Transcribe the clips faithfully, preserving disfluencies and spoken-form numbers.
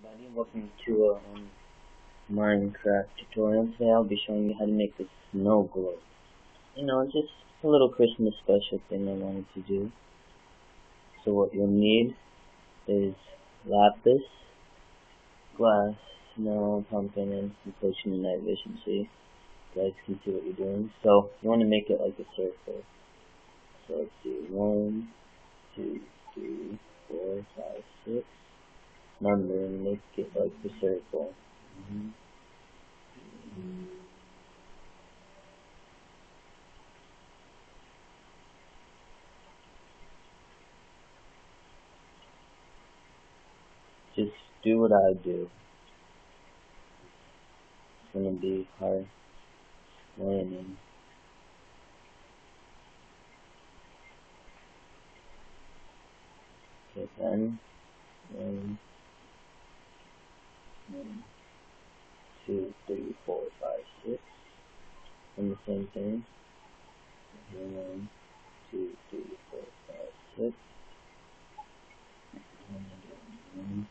everybody, welcome to a um, Minecraft tutorial. Today I'll be showing you how to make the snow globe. You know, just a little Christmas special thing I wanted to do. So what you'll need is lapis, glass, snow, pumpkin, and some potion and night vision so you guys can see what you're doing. So you want to make it like a circle. So let's do one, two, three, four, five, six. Number and make it like the circle. Mm-hmm. Mm-hmm. Just do what I do. It's gonna be hard explaining. Okay, then one, one, two, three, four, five, six. And the same thing. One, two, three, four, five, six. One,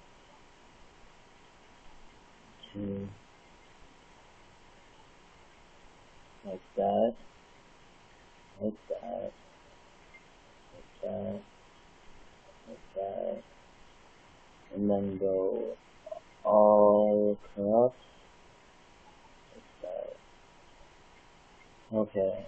two, like that, like that, like that, like that, and then go all across, like that. Okay.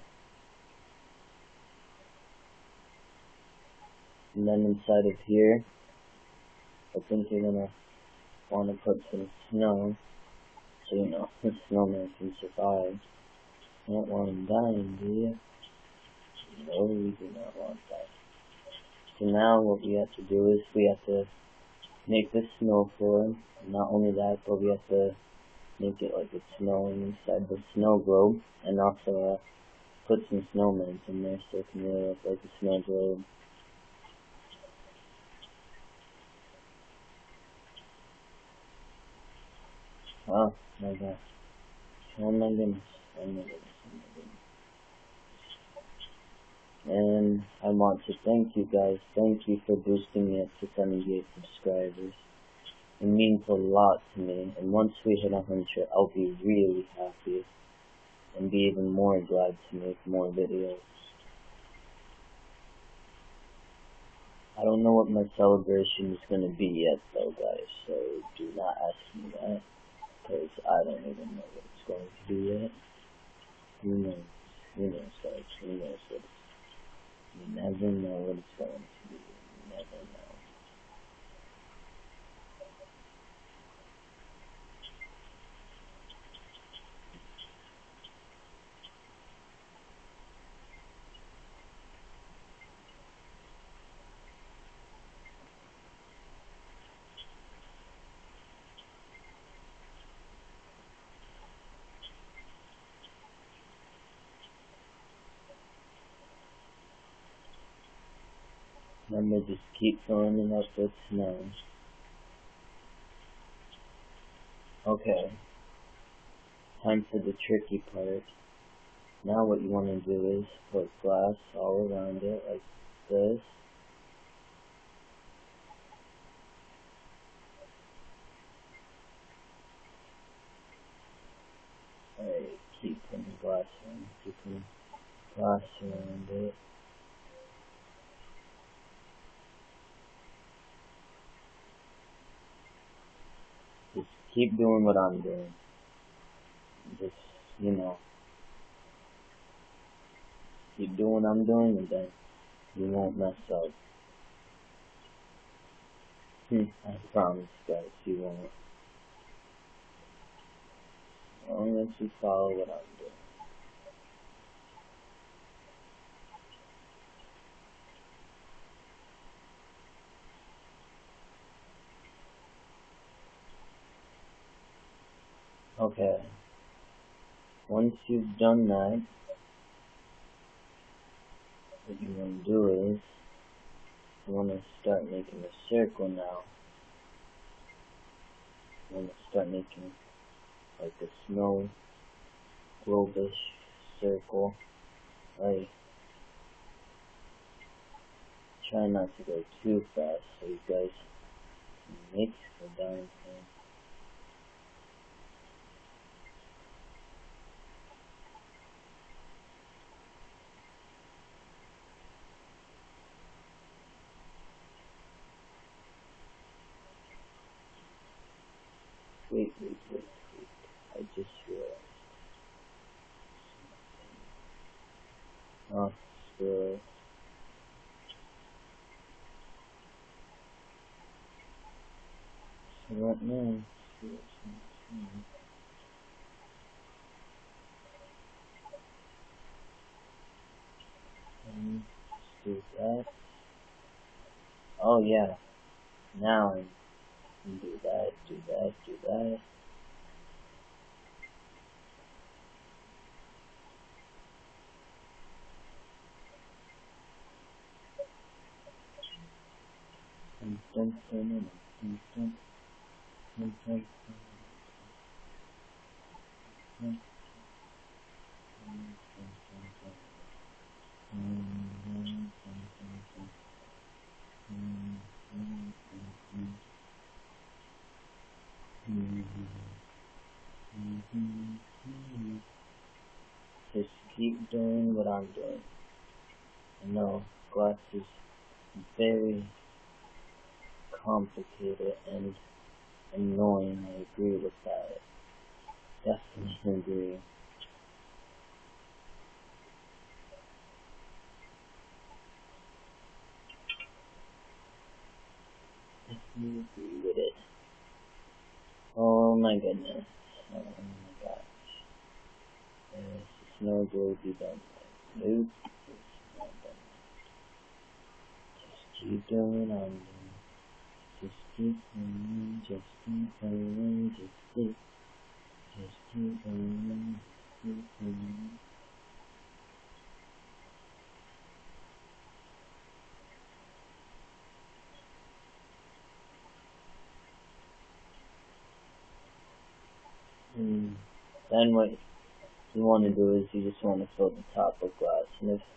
And then inside of here, I think you're gonna want to put some snow, so you know the snowman can survive. You don't want him dying, do you? No, we do not want that. So now what we have to do is we have to make this snow floor. Not only that, but we have to make it like it's snowing inside the snow globe, and also uh, put some snowmen in there so it can really look like a snow globe. Oh my gosh. Oh my goodness. Oh my goodness. Oh my goodness. And I want to thank you guys. Thank you for boosting me up to seventy-eight subscribers. It means a lot to me. And once we hit one hundred, I'll be really happy. And be even more glad to make more videos. I don't know what my celebration is going to be yet though, guys. So do not ask me that. Because I don't even know what it's going to be yet. Who knows? Who knows, guys? Who knows what it's You never know what it's going to be. You never know. Remember, just keep filling it up with snow. Okay. Time for the tricky part. Now what you want to do is put glass all around it like this. Alright, keep putting glass in. Keep putting glass around it. Just keep doing what I'm doing. Just, you know, keep doing what I'm doing and then you won't mess up. I promise, guys, you won't. As long as you follow what I'm doing. Okay. Once you've done that, what you want to do is, you want to start making a circle now. You want to start making like a snow globish circle. Right. Try not to go too fast so you guys can make the darn thing. wait, wait, wait, wait. I just realized. Oh, screw. So what now? Um, do that. Oh yeah. Now I can do that, do that, do that. Dun, dun, dun, dun, dun, dun, dun, dun, just keep doing what I'm doing. I know glass is very complicated and annoying. I agree with that. Definitely agree. Definitely agree with it. Oh my goodness. Oh my gosh. Yes, it's no good to be done. Nope. It's not done. Just keep doing what I'm doing. Just keep going, just keep going, just keep, just keep going, just keep going. Hmm. Then what you want to do is you just want to fill the top with glass. And if,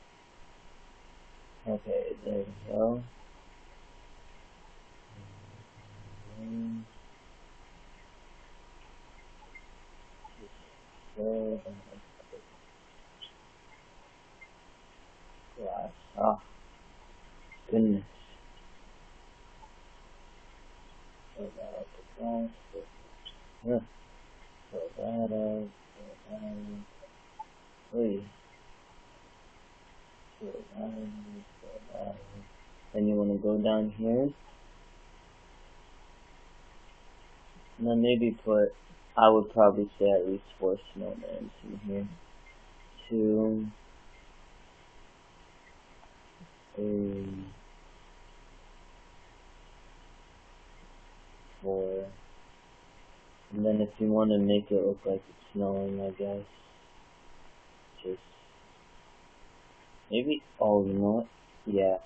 okay, there we go. And just fill that with glass. Ah, goodness. Fill that up with glass. Fill, fill that up. Fill that up. Please. Fill that up. Fill that up. Then you want to go down here. And then maybe put, I would probably say at least four snowmans in here. Two, three, four. And then if you want to make it look like it's snowing, I guess, just, maybe, oh, you know what? Yeah.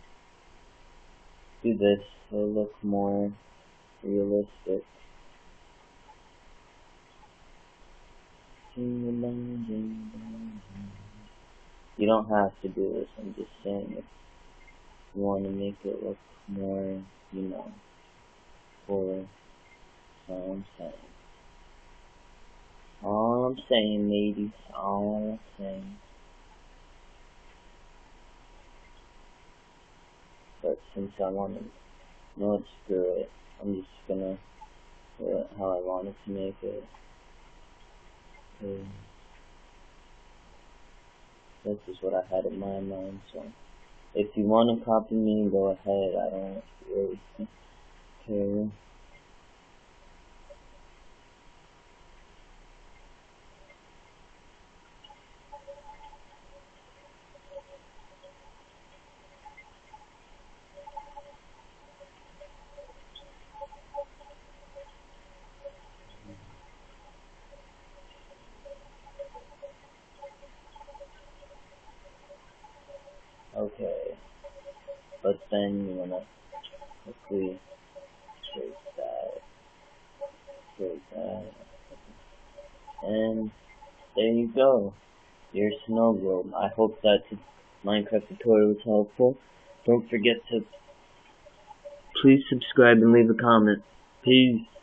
Do this, it'll look more realistic. You don't have to do this, I'm just saying if you want to make it look more, you know, for, that's all I'm saying. All I'm saying, ladies, all I'm saying. But since I want to, you know what, screw it. I'm just gonna do it how I wanted to make it. Okay. This is what I had in my mind, so if you want to copy me, go ahead. I don't really care. Okay, but then you wanna quickly trace that, trace that, and there you go. Your snow globe. I hope that Minecraft tutorial was helpful. Don't forget to please subscribe and leave a comment. Peace.